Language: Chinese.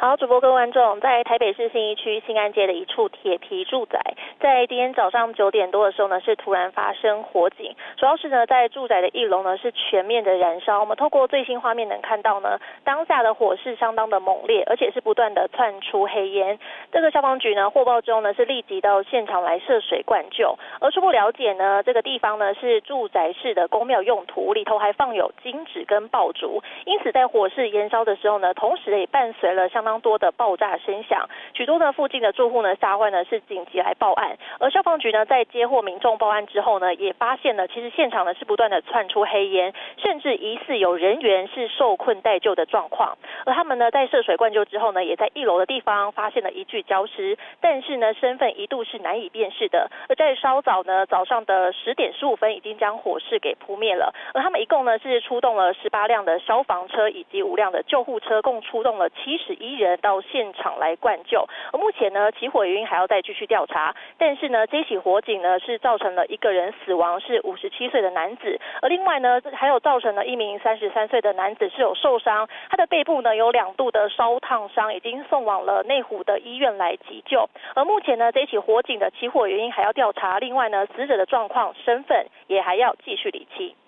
好，主播各位观众，在台北市信义区新安街的一处铁皮住宅，在今天早上9点多的时候呢，是突然发生火警，主要是呢在住宅的1楼呢是全面的燃烧。我们透过最新画面能看到呢，当下的火势相当的猛烈，而且是不断的窜出黑烟。这个消防局呢获报之后呢，是立即到现场来涉水灌救。而初步了解呢，这个地方呢是住宅式的公庙用途，里头还放有金纸跟爆竹，因此在火势燃烧的时候呢，同时也伴随了相当多的爆炸声响，许多的附近的住户呢吓坏呢是紧急来报案。而消防局呢在接获民众报案之后呢，也发现了其实现场呢是不断的窜出黑烟，甚至疑似有人员是受困待救的状况。而他们呢在涉水灌救之后呢，也在1楼的地方发现了一具焦尸，但是呢身份一度是难以辨识的。而在稍早呢早上的10点15分已经将火势给扑灭了。而他们一共呢是出动了18辆的消防车以及5辆的救护车，共出动了71人到现场来灌救。而目前呢起火原因还要再继续调查，但是呢这起火警呢是造成了1个人死亡，是57岁的男子，而另外呢还有造成了1名33岁的男子是有受伤，他的背部呢有2度的烧烫伤，已经送往了内湖的医院来急救。而目前呢这起火警的起火原因还要调查，另外呢死者的状况身份也还要继续厘清。